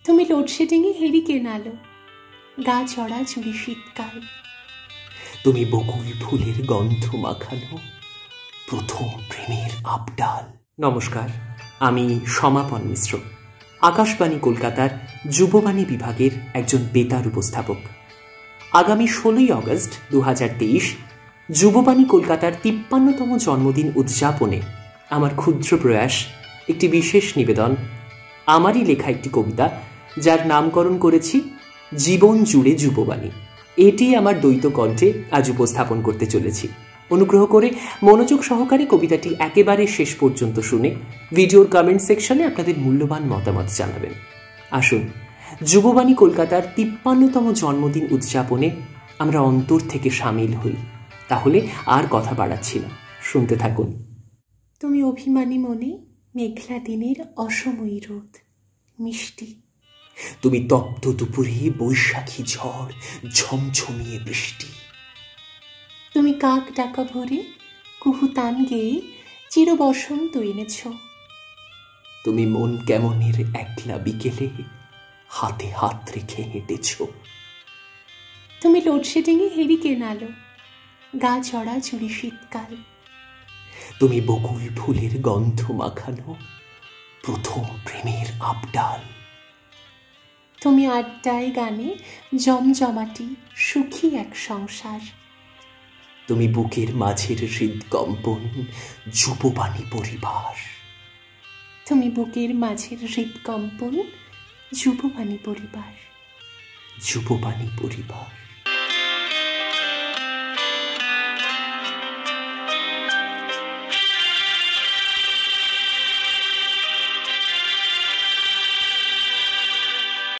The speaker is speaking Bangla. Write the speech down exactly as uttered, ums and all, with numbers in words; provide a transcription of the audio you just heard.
তুমি লোডশেডিংয়ে হেরিকেন আলো, গা চড়া চুরি শীতকাল। তুমি বকুল ফুলের গন্ধ মাখানো প্রথম প্রেমের আবডাল। নমস্কার, আমি সমাপন মিশ্র, আকাশবাণী কলকাতার যুববাণী বিভাগের একজন বেতার উপস্থাপক। আগামী ষোলোই আগস্ট দু হাজার তেইশ যুববাণী কলকাতার তিপ্পান্নতম জন্মদিন উদযাপনে আমার ক্ষুদ্র প্রয়াস একটি বিশেষ নিবেদন, আমারই লেখা একটি কবিতা, যার নামকরণ করেছি জীবন জুড়ে যুববাণী। এটি আমার দ্বৈত কণ্ঠে আজ উপস্থাপন করতে চলেছি। অনুগ্রহ করে মনোযোগ সহকারে কবিতাটি একেবারে শেষ পর্যন্ত শুনে ভিডিওর কমেন্ট সেকশনে আপনাদের মূল্যবান মতামত জানাবেন। আসুন, যুববাণী কলকাতার তিপ্পান্নতম জন্মদিন উদযাপনে আমরা অন্তর থেকে সামিল হই। তাহলে আর কথা বাড়াচ্ছি না, শুনতে থাকুন। তুমি অভিমানী মনে মেঘলা দিনের অসময়ী রোদ, মিষ্টি। তুমি তপ্ত দুপুরে বৈশাখী ঝড়, ঝমঝমিয়ে বৃষ্টি। তুমি কাক ডাকা ভরে কুহুতান গেয়ে চির বসন্ত এনেছ। তুমি মন কেমনের একলা বিকেলে হাতে হাত রেখে হেঁটেছ। তুমি লোডশেডিংয়ে হেরিকেন আলো, গা চড়া চুরি শীতকাল। তুমি বকুল ফুলের গন্ধ মাখানো প্রথম প্রেমের আবডাল। তুমি আড্ডায় গানে জমজমাটি সুখী এক সংসার। তুমি বুকের মাঝের হৃদকম্পন যুববাণী পরিবার। তুমি বুকের মাঝের হৃদকম্পন যুববাণী পরিবার। যুববাণী পরিবার।